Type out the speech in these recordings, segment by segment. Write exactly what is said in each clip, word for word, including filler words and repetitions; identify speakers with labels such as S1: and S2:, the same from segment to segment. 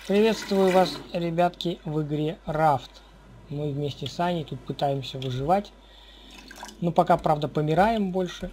S1: Приветствую вас, ребятки, в игре Raft. Мы вместе с Аней тут пытаемся выживать. Ну, пока, правда, помираем больше.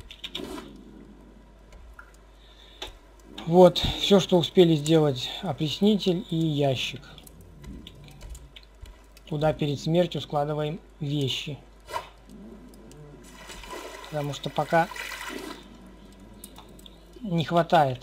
S1: Вот, все, что успели сделать: опреснитель и ящик. Туда перед смертью складываем вещи. Потому что пока не хватает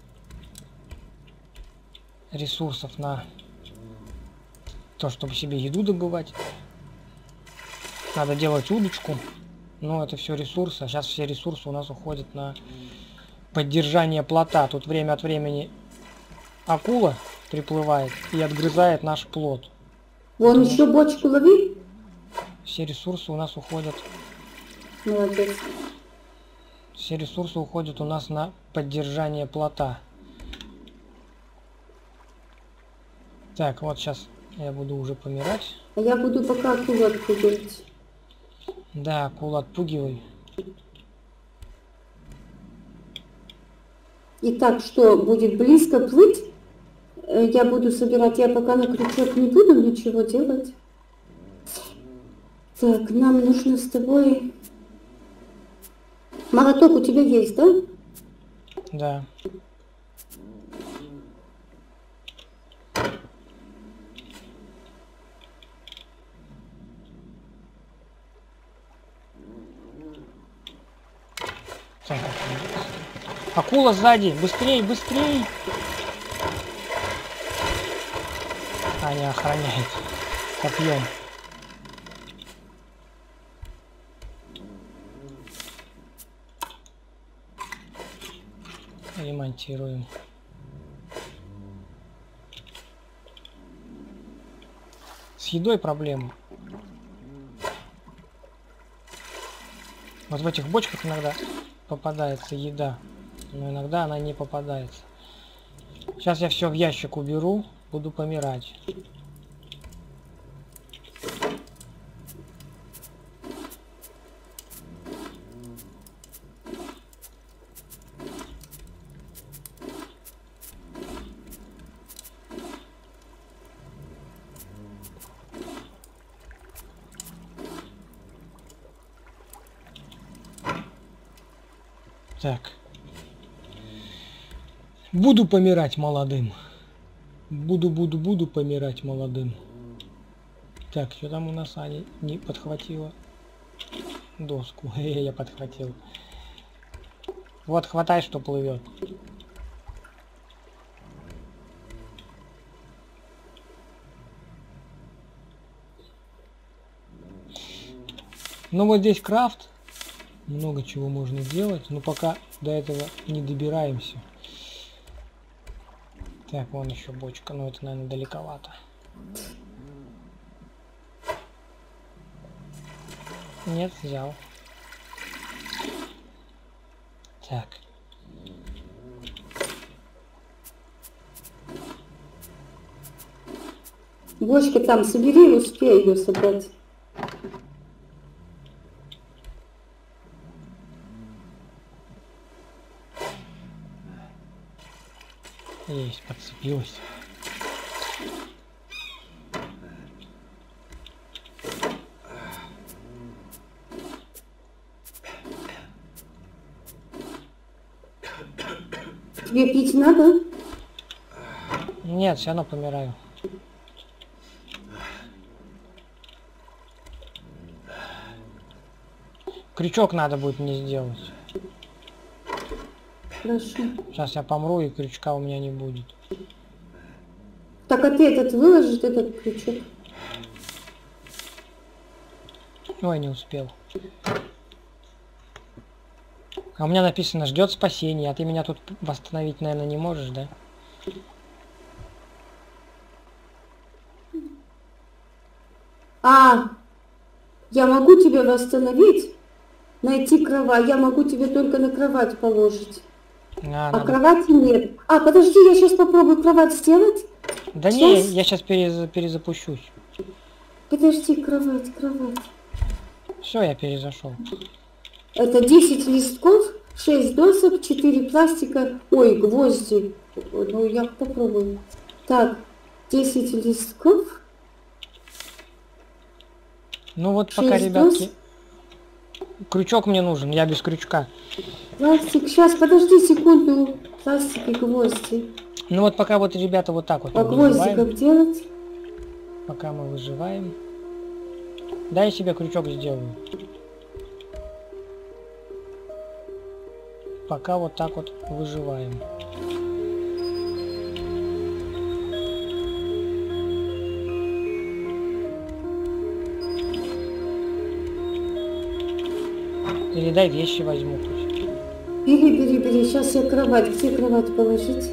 S1: ресурсов на то, чтобы себе еду добывать. Надо делать удочку, но это все ресурсы. А сейчас все ресурсы у нас уходят на поддержание плота. Тут время от времени акула приплывает и отгрызает наш плот.
S2: Вон
S1: Потому
S2: еще бочку лови.
S1: Все ресурсы у нас уходят.
S2: Молодец.
S1: Все ресурсы уходят у нас на поддержание плота. Так, вот сейчас я буду уже помирать.
S2: А я буду пока акулу отпугивать.
S1: Да, акулу отпугивай.
S2: Итак, что, будет близко плыть? Э, Я буду собирать, я пока на крючок не буду ничего делать. Так, нам нужно с тобой... Молоток у тебя есть, да?
S1: Да. Так, акула сзади! Быстрей, быстрей! Аня охраняет копьем. Ремонтируем. С едой проблема. Вот в этих бочках иногда попадается еда, но иногда она не попадается. Сейчас я все в ящик уберу, буду помирать. Так. Буду помирать молодым. Буду, буду, буду помирать молодым. Так, что там у нас Аня не подхватила доску? Я подхватил. Вот, хватай, что плывет. Ну вот здесь крафт. Много чего можно делать, но пока до этого не добираемся. Так, вон еще бочка, но это, наверное, далековато. Нет, взял. Так.
S2: Бочка там собери, успей ее собрать.
S1: Есть, подцепилась.
S2: Тебе пить надо?
S1: Нет, все равно помираю. Крючок надо будет мне сделать.
S2: Хорошо.
S1: Сейчас я помру, и крючка у меня не будет.
S2: Так, а ты этот выложишь, этот крючок?
S1: Ой, не успел. А у меня написано: ждет спасения, а ты меня тут восстановить, наверное, не можешь, да?
S2: А, я могу тебя восстановить, найти кровать. Я могу тебе только на кровать положить.
S1: А,
S2: А
S1: надо...
S2: кровати нет. А, подожди, я сейчас попробую кровать сделать.
S1: Да
S2: Сейчас?
S1: не, я сейчас перез... перезапущусь.
S2: Подожди, кровать, кровать.
S1: Все, я перезашел.
S2: Это десять листков, шесть досок, четыре пластика. Ой, гвозди. Ну, я попробую. Так, десять листков.
S1: Ну вот пока,
S2: шесть
S1: ребятки.
S2: доз.
S1: Крючок мне нужен, я без крючка.
S2: Пластик, сейчас, подожди секунду. Пластик и гвозди.
S1: Ну вот пока вот, ребята, вот так вот
S2: А гвозди
S1: выживаем.
S2: как делать?
S1: Пока мы выживаем. Дай я себе крючок сделаю. Пока вот так вот выживаем. Или дай вещи возьму тут.
S2: Бери, бери, бери. Сейчас я кровать. Где кровать положить?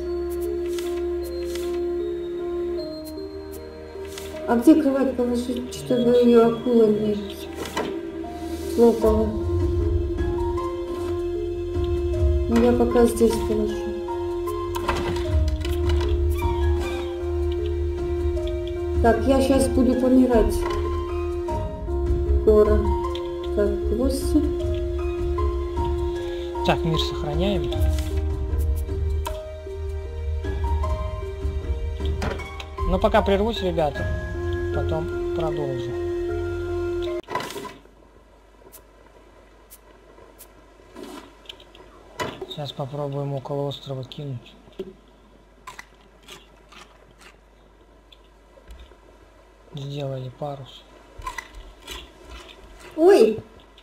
S2: А где кровать положить, чтобы ее акула не слопала? Ну я пока здесь положу. Так, я сейчас буду помирать. Скоро. Так, гвозди.
S1: Так, мир сохраняем. Ну пока прервусь, ребята. Потом продолжу. Сейчас попробуем около острова кинуть. Сделали парус.
S2: Ой!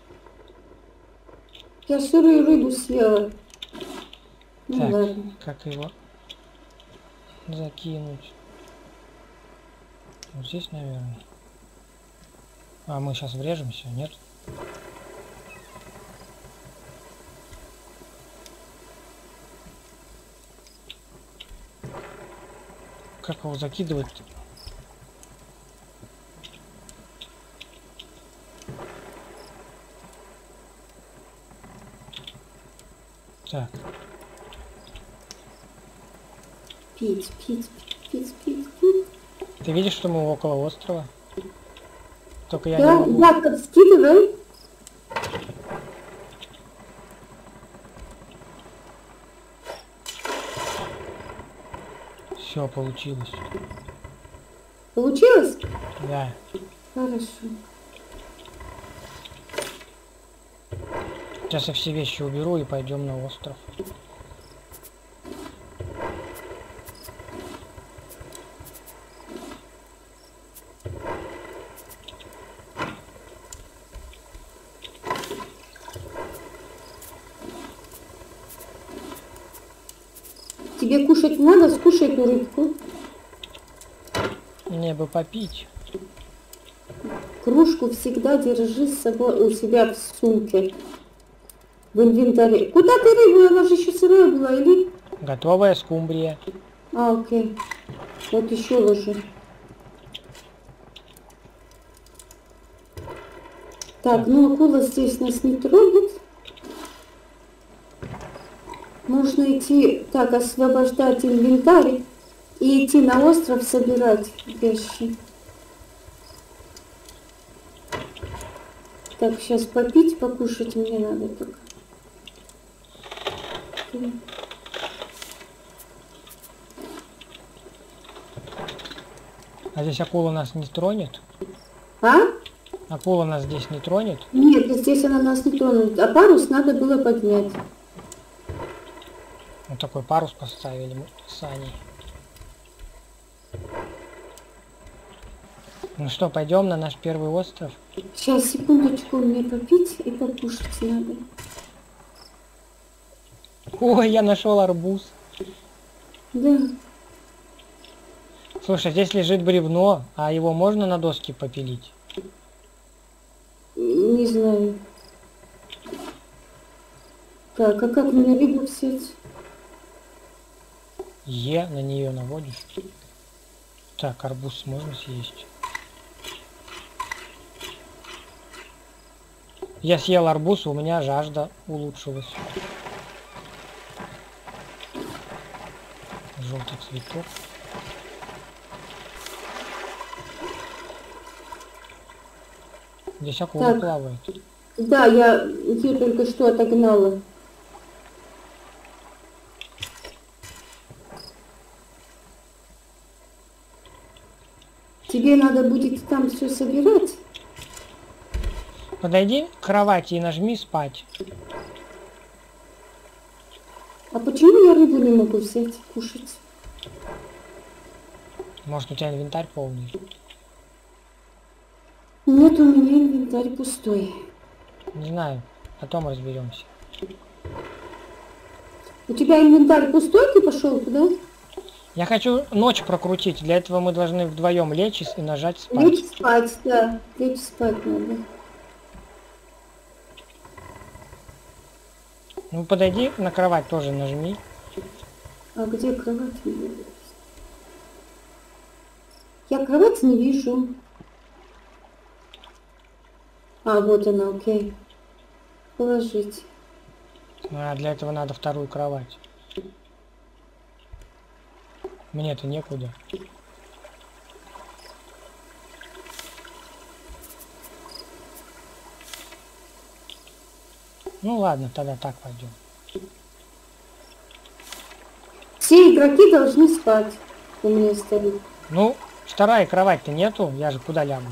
S2: Я сырую рыбу съела. Ну
S1: Так,
S2: ладно.
S1: как его закинуть? Вот здесь, наверное. А мы сейчас врежемся, нет? Как его закидывать? Так.
S2: Пить, пить, пить, пить, пить.
S1: Ты видишь, что мы около острова? Только я
S2: Да,
S1: не могу.
S2: да, как скидывай.
S1: Все получилось.
S2: Получилось?
S1: Да.
S2: Хорошо.
S1: Сейчас я все вещи уберу и пойдем на остров.
S2: Тебе кушать надо? Скушай эту рыбку.
S1: Мне бы попить.
S2: Кружку всегда держи с собой у себя в сумке. В инвентаре. Куда ты рыбу? Она же еще сырая была, или?
S1: Готовая скумбрия.
S2: А, окей. Вот еще ложи. Так, ну акула здесь нас не трогает. Можно идти, так, освобождать инвентарь и идти на остров собирать вещи. Так, сейчас попить, покушать мне надо только.
S1: А здесь акула нас не тронет?
S2: А?
S1: Акула нас здесь не тронет?
S2: Нет, здесь она нас не тронет. А парус надо было поднять.
S1: Вот такой парус поставили мы с Аней. Ну что, пойдем на наш первый остров?
S2: Сейчас, секундочку, мне попить и покушать надо.
S1: Ой, я нашел арбуз.
S2: Да.
S1: Слушай, здесь лежит бревно, а его можно на доски попилить?
S2: Не знаю. Так, а как мне рыбу взять?
S1: Е, на нее наводишь. Так, арбуз можно съесть. Я съел арбуз, у меня жажда улучшилась. Желтый цветок. Здесь акула
S2: Так.
S1: плавает.
S2: Да, я ее только что отогнала. тебе надо будет там все собирать.
S1: Подойди к кровати и нажми спать.
S2: А почему я рыбу не могу взять, кушать?
S1: Может, у тебя инвентарь полный?
S2: Нет, у меня инвентарь пустой.
S1: Не знаю, потом разберемся.
S2: У тебя инвентарь пустой, ты пошел туда?
S1: Я хочу ночь прокрутить. Для этого мы должны вдвоем лечь и нажать спать.
S2: Лечь спать, да. Лечь спать надо.
S1: Ну подойди на кровать тоже нажми.
S2: А где кровать? Я кровать не вижу. А, вот она, окей. Положить.
S1: А для этого надо вторую кровать. Мне-то некуда. Ну ладно, тогда так пойдем.
S2: Все игроки должны спать. У меня стоит.
S1: Ну, вторая кровать-то нету, я же куда лягу?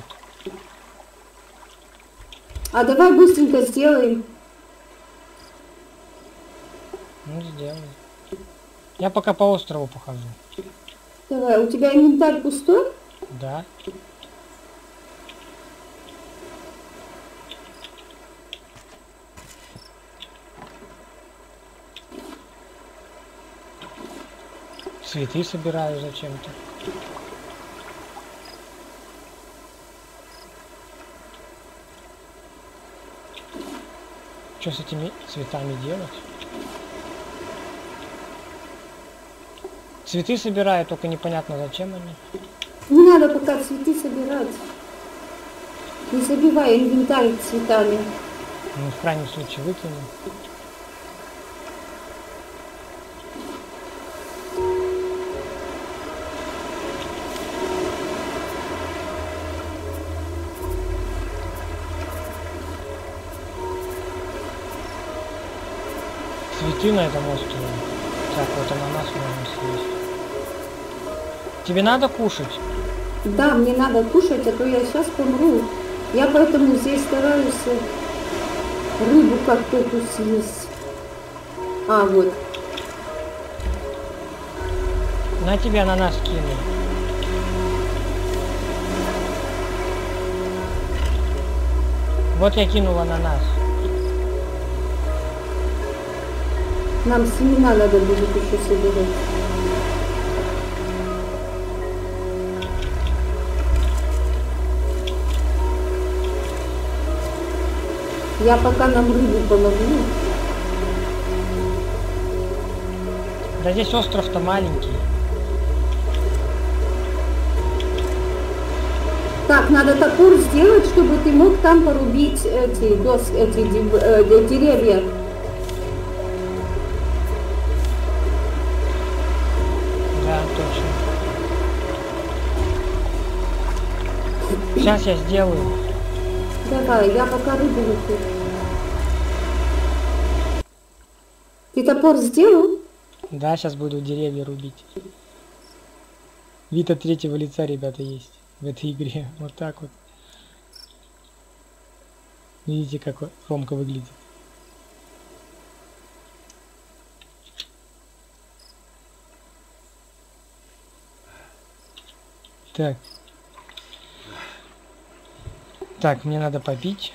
S2: А давай быстренько сделаем.
S1: Ну, сделай. Я пока по острову похожу.
S2: Давай, у тебя инвентарь пустой?
S1: Да. Цветы собираю зачем-то. Что с этими цветами делать? Цветы собираю, только непонятно зачем они.
S2: Не надо пока цветы собирать. Не забивай инвентарь цветами.
S1: Ну, в крайнем случае выкину. Цветы на этом острове. Так, вот ананас можно съесть. Тебе надо кушать?
S2: Да, мне надо кушать, а то я сейчас помру. Я поэтому здесь стараюсь рыбу как-то тут съесть. А, вот.
S1: На тебе ананас кину. Вот я кинул ананас.
S2: Нам семена надо будет еще собирать. Я пока нам рыбу помогу.
S1: Да здесь остров-то маленький.
S2: Так, надо топор сделать, чтобы ты мог там порубить эти, дос, эти э, деревья.
S1: Да, точно. Сейчас я сделаю.
S2: Давай, я пока рыбу выпью. Ты топор сделал?
S1: Да, сейчас буду деревья рубить. Вид от третьего лица, ребята, есть в этой игре. Вот так вот. Видите, как Ромка выглядит. Так. Так, мне надо попить.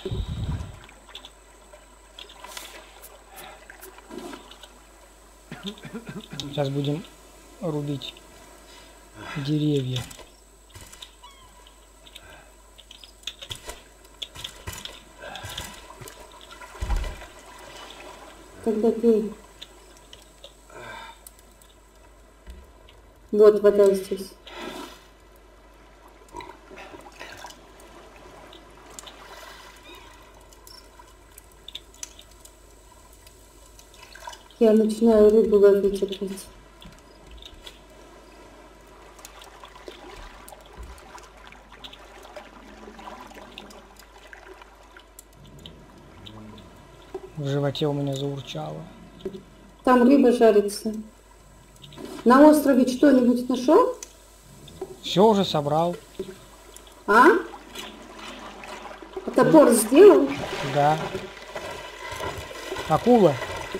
S1: Сейчас будем рубить деревья.
S2: Тогда пей. Вот вода здесь. Я начинаю рыбу ловить опять.
S1: В животе у меня заурчало.
S2: Там рыба жарится. На острове что-нибудь нашел?
S1: Все уже собрал.
S2: А? А топор сделал?
S1: Да. Акула.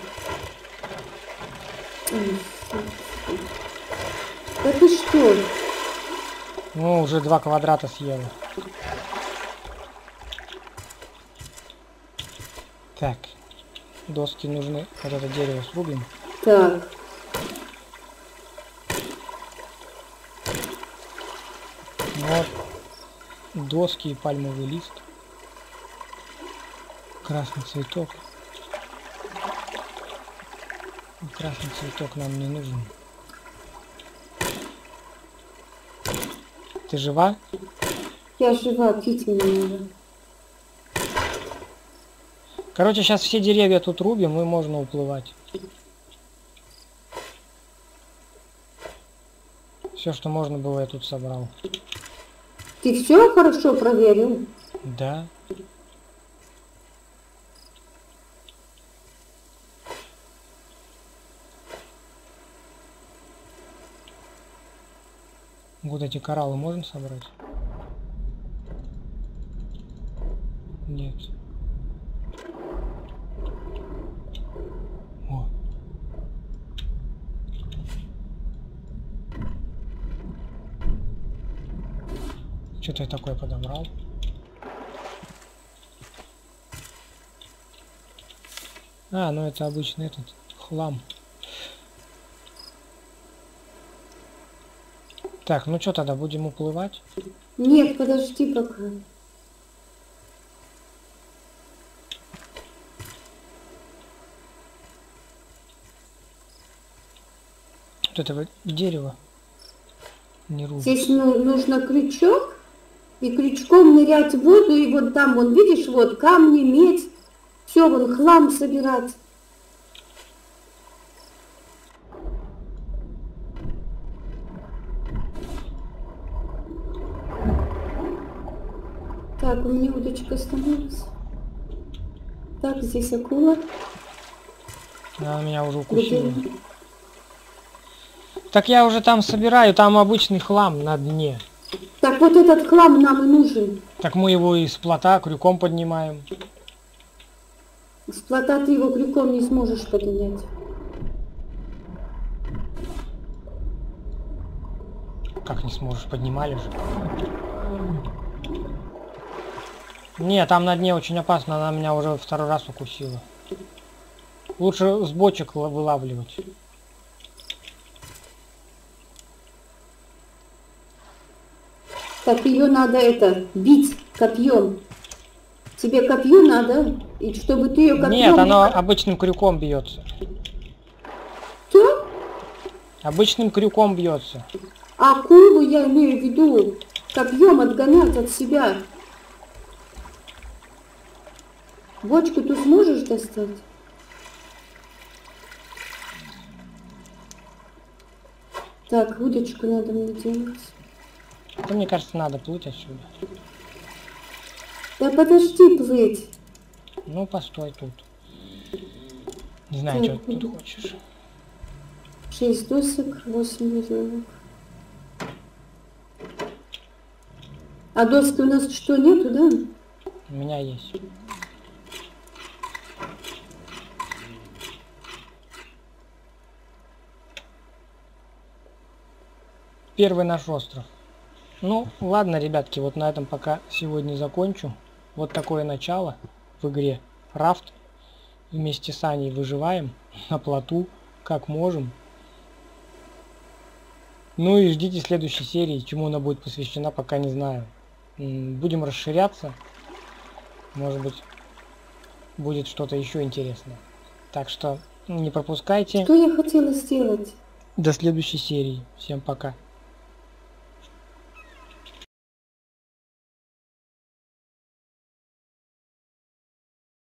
S2: Да ты что?
S1: Ну, уже два квадрата съела. Так. Доски нужны. Вот это дерево срубим.
S2: Так.
S1: Вот. Доски и пальмовый лист. Красный цветок. Красный цветок нам не нужен. Ты жива?
S2: Я жива, пить мне надо.
S1: Короче, сейчас все деревья тут рубим, и можно уплывать. Все, что можно было, я тут собрал.
S2: Ты все хорошо проверил?
S1: Да. Вот эти кораллы можно собрать? Нет. О. Что-то я такое подобрал. А, ну это обычный этот хлам. Так, ну что тогда, будем уплывать?
S2: Нет, подожди пока.
S1: Вот этого дерева не рубить.
S2: Здесь ну, нужно крючок, и крючком нырять в воду, и вот там, вон, видишь, вот камни, медь, все, вон, хлам собирать. Так, у меня удочка становится. Так, здесь акула.
S1: Она меня уже укусила.
S2: Где?
S1: Так я уже там собираю, там обычный хлам на дне.
S2: Так вот этот хлам нам и нужен.
S1: Так мы его из плота крюком поднимаем.
S2: С плота ты его крюком не сможешь поднять.
S1: Как не сможешь, поднимали же. Не, там на дне очень опасно, она меня уже второй раз укусила. Лучше с бочек вылавливать.
S2: Так, ее надо это, бить копьем. Тебе копье надо, и чтобы ты ее копьем...
S1: Нет, оно обычным крюком бьется.
S2: Что?
S1: Обычным крюком бьется.
S2: Акулу я имею в виду. Копьем отгонять от себя. Бочку ты сможешь достать? Так, удочку надо мне делать.
S1: Да, мне кажется, надо плыть отсюда.
S2: Да подожди плыть.
S1: Ну, постой тут. Не знаю,
S2: Так,
S1: что ты тут хочешь.
S2: Шесть досок, восемь веревок. А доски у нас что, нету, да?
S1: У меня есть. Первый наш остров. Ну, ладно, ребятки, вот на этом пока сегодня закончу. Вот такое начало в игре Рафт. Вместе с Аней выживаем на плоту, как можем. Ну и ждите следующей серии, чему она будет посвящена, пока не знаю. Будем расширяться. Может быть, будет что-то еще интересное. Так что не пропускайте.
S2: Что я хотела сделать?
S1: До следующей серии. Всем пока.